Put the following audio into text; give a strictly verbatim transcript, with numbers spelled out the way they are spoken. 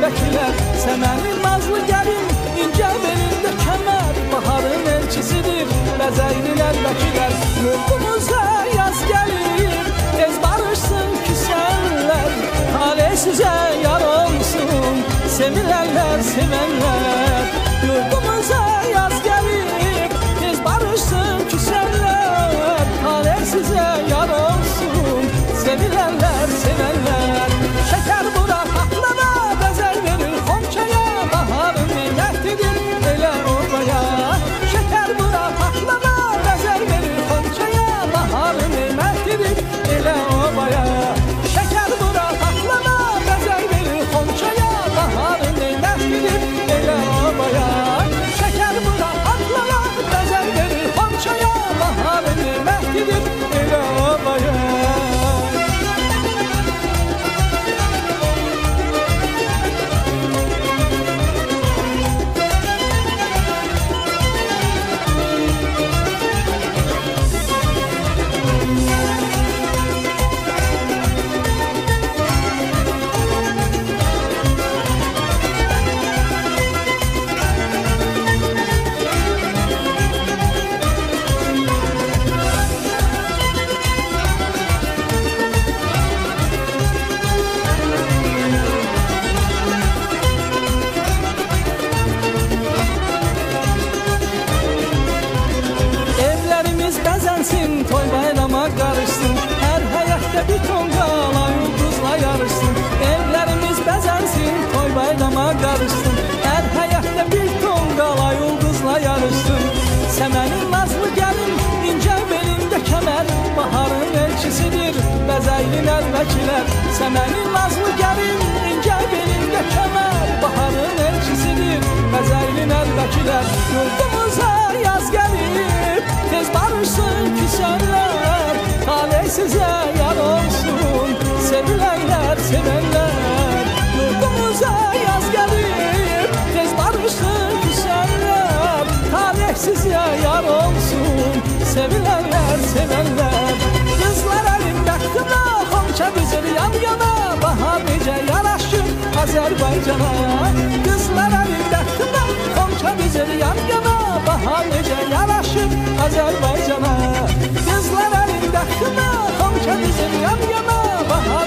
əlbəkilər, səmənin nazlı gəlin, incə belində kəmər, baharın elçisidir, bəzəylin əlbəkilər. Yurdumuza yaz gəlir, tez barışsın küsənlər, talih sizə yar olsun, sevilərlər, sevənlər. Yurdumuza yaz gəlir, tez barışsın küsənlər, talih sizə yar olsun, sevilərlər, sevənlər. Şəkər bura patlana, bəzək verir xonçaya, baharın neymətlidir, elə obaya. Şəkər bura patlana, bəzək verir xonçaya, baharın neymətlidir, elə obaya. Şəkər bura patlana, bəzək verir xonçaya, baharın neymətlidir, elə obaya. Şəkər bura patlana, bəzək verir xonçaya, baharın neymətlidir, elə obaya. Bəzənsin, toy bayrama qarışsın, hər həyətdə bir ton qala ulduzla yarışsın. Evlərimiz bəzənsin, toy bayrama qarışsın, hər həyətdə bir ton qala ulduzla yarışsın. Səmənin nazlı gəlin, incə belində kəmər, baharın elçisidir, bəzəylin əlbəkilər. Səmənin nazlı gəlin, incə belində kəmər, baharın elçisidir, bəzəylin əlbəkilər. Yurdumuza yaz gəlir, tez barışsın küsənlər, talih sizə yar olsun, sevilərlər, sevənlər. Yurdumuza yaz gəlir, tez barışsın küsənlər, talih sizə yar olsun, sevilərlər, sevənlər. Qızlar əlim bəxtına, xonça düzür yan yana, bahar necə yaraşır Azərbaycana. Qızlar əlim bəxtına, xonça düzür yan yana, bahar necə yaraşır Azərbaycana. Qızlar əlim bəxtına, xonça düzür yan yana, bahar